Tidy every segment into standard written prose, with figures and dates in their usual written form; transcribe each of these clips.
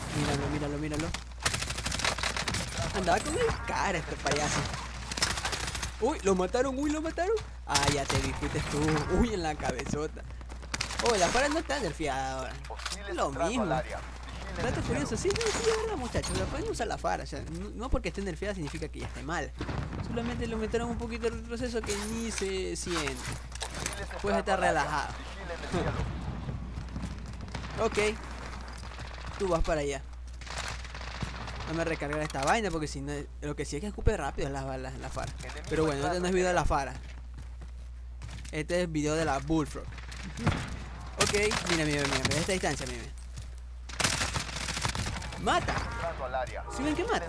Míralo, míralo, míralo. Andaba con el cara este payaso. Uy, lo mataron, uy, lo mataron. Ah, ya te vi, fuiste tú. Uy, en la cabezota. Oh, la Fara no está nerfeada ahora. Es lo mismo. Dato curioso, sí, sí, verdad, muchachos. La pueden usar la Fara. O sea, no porque esté nerfeada significa que ya esté mal. Solamente le aumentaron un poquito el proceso que ni se siente. Puedes estar relajado. Ok. Tú vas para allá. No me recargar esta vaina porque si no, lo que sí es que escupe rápido es la Fara. Pero bueno, este no es video de la Fara. Este es video de la Bullfrog. Ok, mira, de esta distancia, mira. Mata. ¿Sí ven que mata?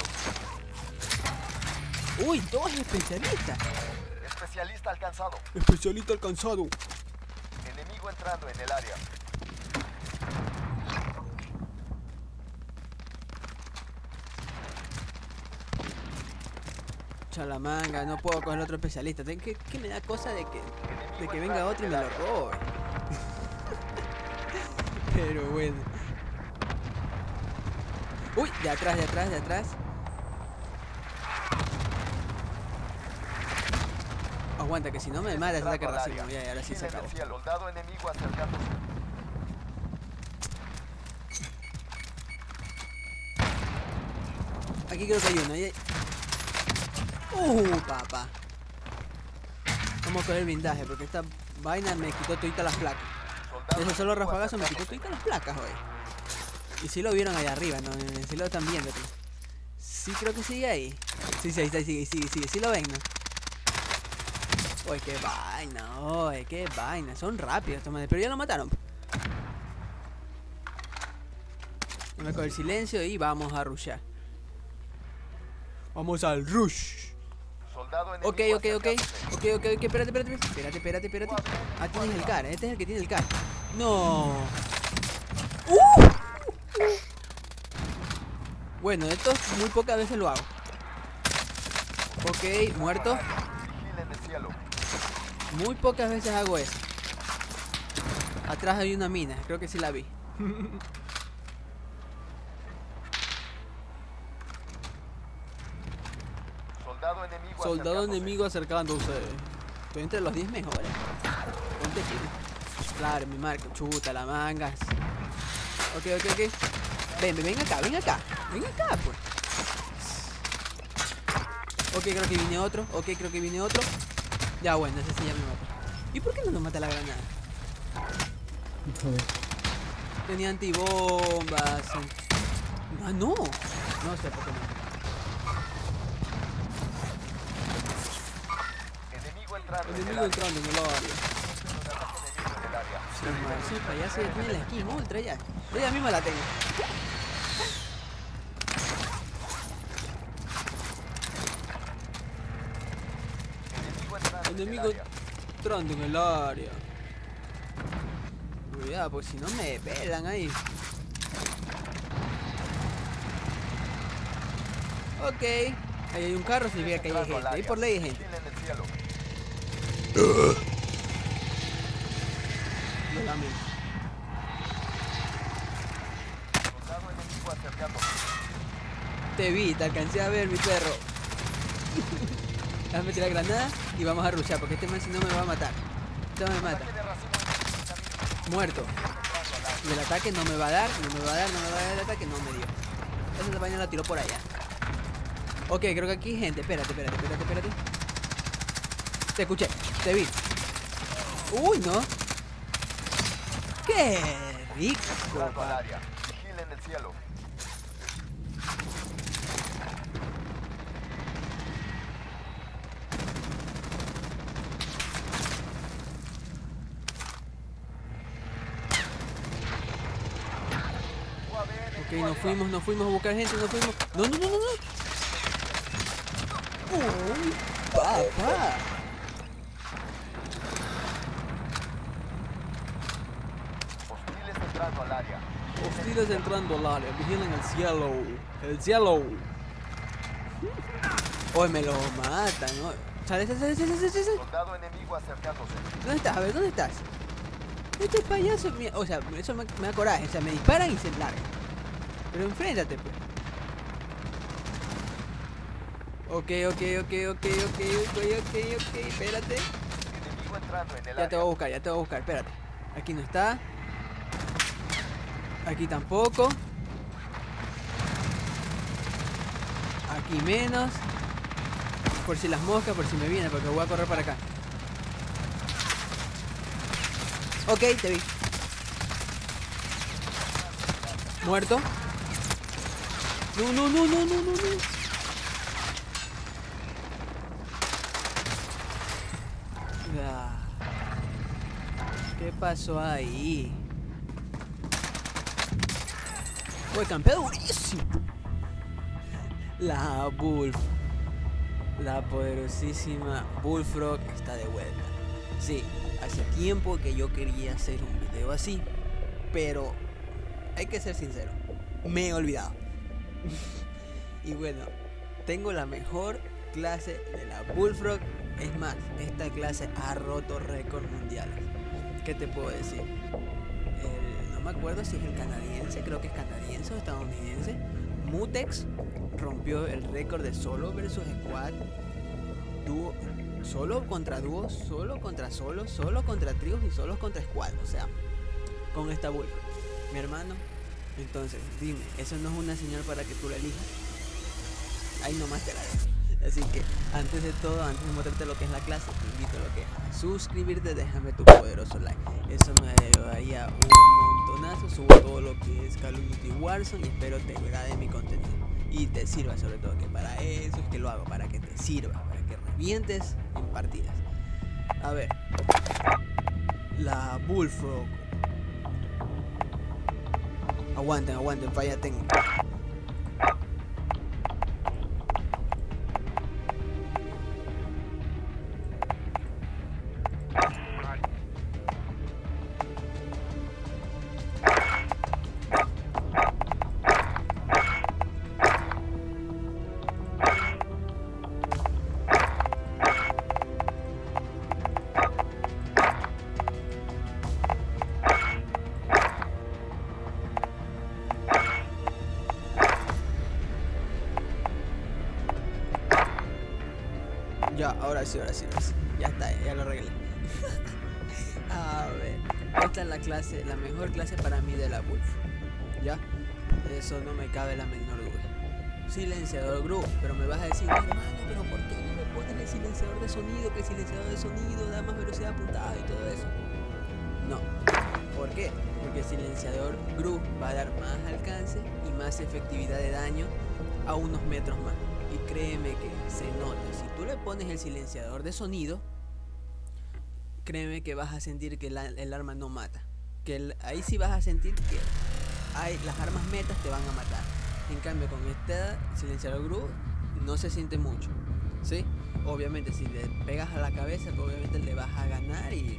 Uy, dos especialistas. Especialista alcanzado. Especialista alcanzado. Enemigo entrando en el área. Chalamanga, no puedo coger otro especialista. Que me da cosa de que venga otro y me lo robe. Pero bueno. Uy, de atrás, de atrás, de atrás. Aguanta, que si no me mata ese ataque racimo. Ya, ahora sí se acabó. Soldado enemigo acercándose. Aquí creo que hay uno. Papá. Vamos a coger el blindaje porque esta vaina me quitó todita las placas. Ese solo rafagazo me quitó todita las placas, hoy. Y si lo vieron allá arriba, ¿no? Si lo están viendo, tío. Sí, creo que sigue ahí. Sí, ahí está, sigue. Sí lo ven, ¿no? Uy, qué vaina, uy, qué vaina. Son rápidos estos manes, pero ya lo mataron. Vamos a coger silencio y vamos a rushar. Vamos al rush. Ok, espérate. Ah, tienes el car, este es el que tiene el car. No. Bueno, esto muy pocas veces lo hago. Ok, muerto. Muy pocas veces hago eso. Atrás hay una mina, creo que sí la vi. Soldado enemigo acercándose. Estoy entre los 10 mejores. Ponte aquí. Claro, mi marca. Chuta, la mangas. Ok. Ven acá. Ven acá, pues. Ok, creo que viene otro. Ya, bueno, ese sí ya me mata. ¿Y por qué no nos mata la granada? Tenía antibombas. Ah, no. No sé por qué no. Enemigo entrando en el área. Sí, payaso ya tiene la skin ultra ya. Ella misma la tengo. Enemigo entrando en el área. Cuidado, porque si no me pelan ahí. Ok. Ahí hay un carro, significa que hay gente. Ahí por ley hay gente. Lo lamento. Te vi, te alcancé a ver, mi perro. Déjame tirar granada y vamos a rushar porque este man si no me va a matar. Este man me mata. Muerto. Y el ataque no me va a dar, no me va a dar el ataque, no me dio. Esa vaina la tiró por allá. Ok, creo que aquí hay gente. Espérate. Te escuché, te vi. Uy, no. Qué rico. Vigilen el cielo. Ok, nos fuimos a buscar gente, No. Uy, papá. Hostiles entrando al área. Vigilan el cielo. Hoy me lo matan, ¿no? Sale. Soldado enemigo acercándose. ¿Dónde estás? A ver, ¿dónde estás? Este payaso, o sea, eso me da coraje. O sea, me disparan y se largan. Pero enfréntate, pues. Ok, espérate. Enemigo entrando en el Ya te área. voy a buscar, espérate. Aquí no está. Aquí tampoco. Aquí menos. Por si las moscas, por si me viene, porque voy a correr para acá. Ok, te vi. Muerto. No. Ah, ¿qué pasó ahí? Fue campeón durísimo. La poderosísima Bullfrog está de vuelta. Sí, hace tiempo que yo quería hacer un video así, pero hay que ser sincero, me he olvidado. Y bueno, tengo la mejor clase de la Bullfrog. Es más, esta clase ha roto récords mundiales. ¿Qué te puedo decir? No me acuerdo si es el canadiense, creo que es canadiense o estadounidense. Mutex rompió el récord de solo versus squad, dúo, solo contra dúos, solo contra solos, solo contra tríos y solos contra squad. O sea, con esta Bullfrog, mi hermano. Entonces, dime, ¿eso no es una señal para que tú la elijas? Ahí nomás te la dejo. Así que, antes de todo, antes de mostrarte lo que es la clase, te invito a lo que es a suscribirte, déjame tu poderoso like. Eso me ayudaría un montonazo. Subo todo lo que es Call of Duty Warzone y espero te agrade mi contenido. Y te sirva, sobre todo, que para eso es que lo hago, para que te sirva, para que revientes en partidas. A ver, la Bullfrog. Aguanten, falla técnica. Ya, ahora sí. Ya está, ya lo arreglé. A ver, esta es la clase, la mejor clase para mí de la Wolf. ¿Ya? Eso no me cabe la menor duda. Silenciador Gru, pero me vas a decir, hermano, pero ¿por qué no me pones el silenciador de sonido? Que el silenciador de sonido da más velocidad apuntada y todo eso. No. ¿Por qué? Porque el silenciador Gru va a dar más alcance y más efectividad de daño a unos metros más. Y créeme que se nota. Si tú le pones el silenciador de sonido, créeme que vas a sentir que el arma no mata. Ahí sí vas a sentir que las armas metas te van a matar. En cambio, con este silenciador Gru no se siente mucho, ¿sí? Obviamente si le pegas a la cabeza, pues obviamente le vas a ganar y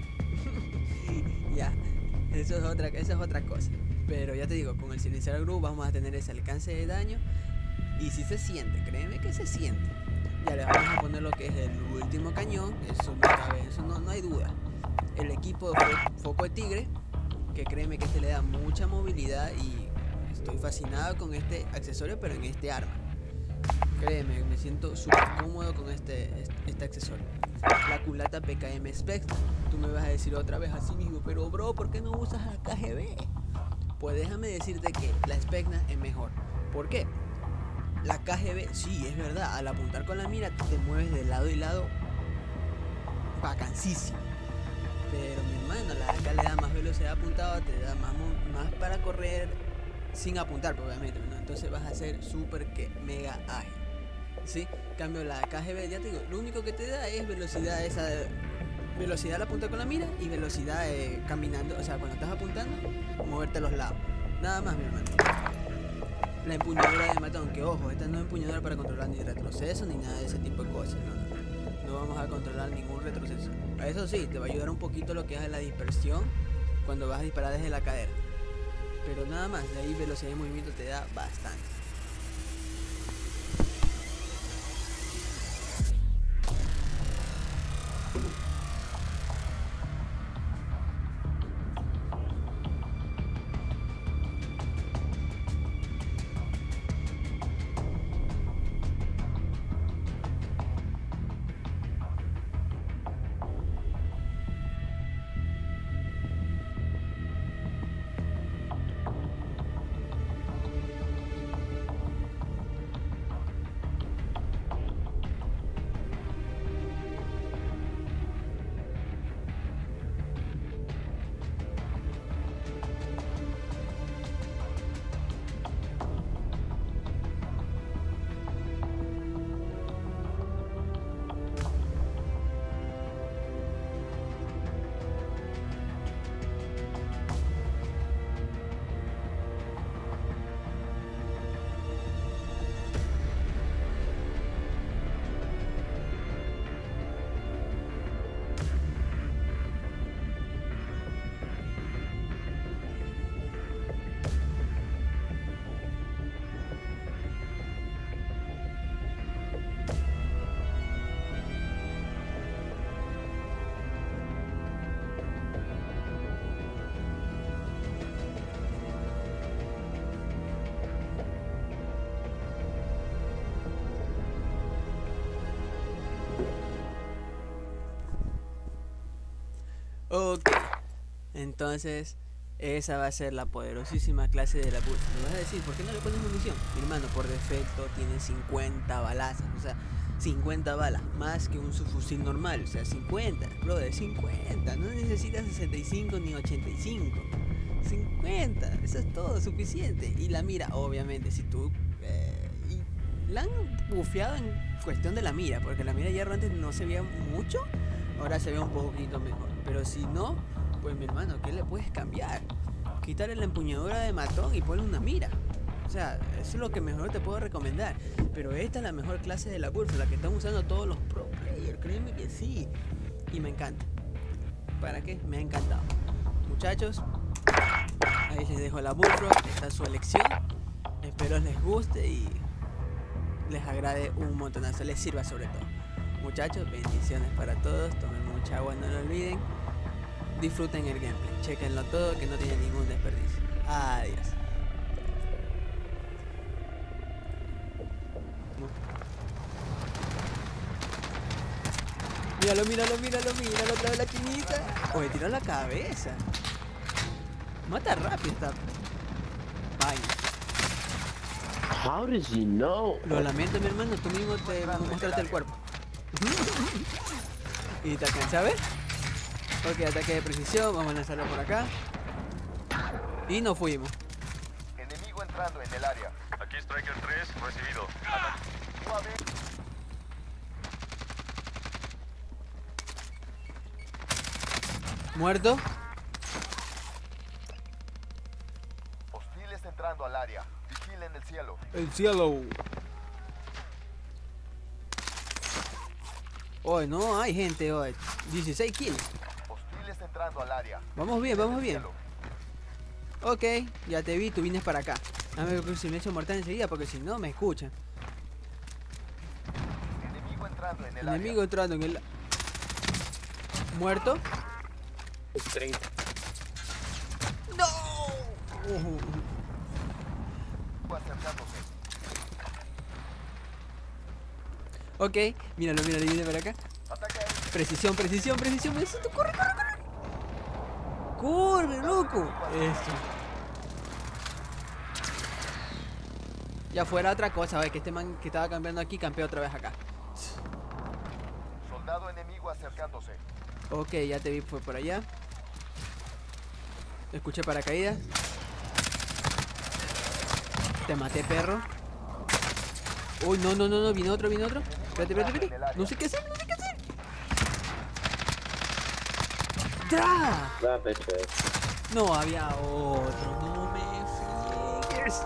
ya, eso es otra cosa. Pero ya te digo, con el silenciador Gru vamos a tener ese alcance de daño. Y si se siente, créeme que se siente. Ya le vamos a poner lo que es el último cañón. Eso no cabe, eso no hay duda. El equipo de foco de tigre, que créeme que este le da mucha movilidad. Y estoy fascinado con este accesorio, pero en este arma. Créeme, me siento súper cómodo con este accesorio. La culata PKM Spectre. Tú me vas a decir otra vez así mismo, pero bro, ¿por qué no usas la KGB? Pues déjame decirte que la Spectre es mejor. ¿Por qué? La KGB, sí, es verdad, al apuntar con la mira tú te mueves de lado y lado vacancísimo. Pero mi hermano, la AK le da más velocidad apuntada, te da más para correr sin apuntar, obviamente, ¿no? Entonces vas a ser súper mega ágil, ¿sí? En cambio la KGB, ya te digo, lo único que te da es velocidad velocidad al apuntar con la mira y velocidad caminando, o sea, cuando estás apuntando, moverte a los lados. Nada más, mi hermano. La empuñadura de matón, que ojo, esta no es empuñadura para controlar ni retroceso ni nada de ese tipo de cosas. No vamos a controlar ningún retroceso. Eso sí, te va a ayudar un poquito lo que es la dispersión cuando vas a disparar desde la cadera. Pero nada más, de ahí velocidad de movimiento te da bastante. Ok. Entonces, esa va a ser la poderosísima clase de la Bullfrog. Me vas a decir, ¿por qué no le pones munición? Mi hermano, por defecto tiene 50 balazos. O sea, 50 balas, más que un subfusil normal. O sea, 50, brother, 50. No necesitas 65 ni 85. 50, eso es todo, suficiente. Y la mira, obviamente, si tú... la han bufeado en cuestión de la mira, porque la mira ya antes no se veía mucho, ahora se ve un poquito mejor. Pero si no, pues mi hermano, ¿qué le puedes cambiar? Quitarle la empuñadura de matón y ponle una mira. O sea, eso es lo que mejor te puedo recomendar. Pero esta es la mejor clase de la Bullfrog, la que están usando todos los pro players, créeme que sí. Y me encanta. ¿Para qué? Me ha encantado. Muchachos, ahí les dejo la Bullfrog, esta es su elección. Espero les guste y les agrade un montonazo, les sirva sobre todo. Muchachos, bendiciones para todos, tomen mucha agua, no lo olviden. Disfruten el gameplay, chequenlo todo, que no tiene ningún desperdicio. Adiós. Míralo, míralo, míralo, míralo, otra vez la chinita. Oye, tiró la cabeza. Mata rápido esta vaina. How does he know? Lo lamento, mi hermano, tú mismo te mostraste el cuerpo. ¿Y te alcanza a ver? Ok, ataque de precisión, vamos a lanzarlo por acá. Y nos fuimos. Enemigo entrando en el área. Aquí Striker 3, recibido. Suave. Muerto. Hostiles entrando al área. Vigilen el cielo. El cielo. Hoy no hay gente hoy. 16 kills. Hostiles entrando al área. Vamos bien, vamos bien. Ok, ya te vi, tú vienes para acá. Dame ver si me echo mortal enseguida porque si no me escuchan. Enemigo entrando en el Enemigo entrando en el... Muerto. 30. ¡No! área. Acercándose. Ok, míralo, míralo, viene para acá. Ataque aéreo. Precisión, precisión, precisión. Necesito, corre, corre, corre. Corre, loco. Esto. Ya fuera otra cosa, a ver, que este man que estaba campeando aquí, campea otra vez acá. Soldado enemigo acercándose. Ok, ya te vi, fue por allá. Escuché paracaídas. Te maté, perro. Uy, no, no, no, no, viene otro, viene otro. Espérate, espérate, espérate. No sé qué hacer, no sé qué hacer. ¡Tra! That bitch is. No, había otro. No me friegues.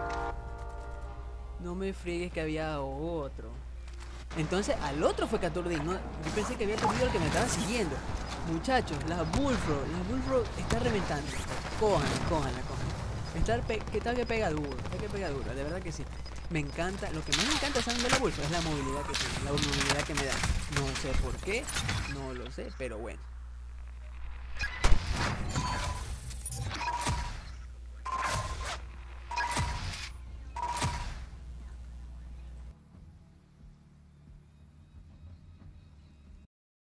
No me friegues que había otro. Entonces, al otro fue Caturdín. No, yo pensé que había perdido el que me estaba siguiendo. Muchachos, la Bullfrog está reventando. Cójanla, cójanla, cójanla. Está que pega duro, de verdad que sí. Me encanta, lo que más me encanta de la Bullfrog es la movilidad que tiene, la movilidad que me da. No sé por qué, no lo sé, pero bueno.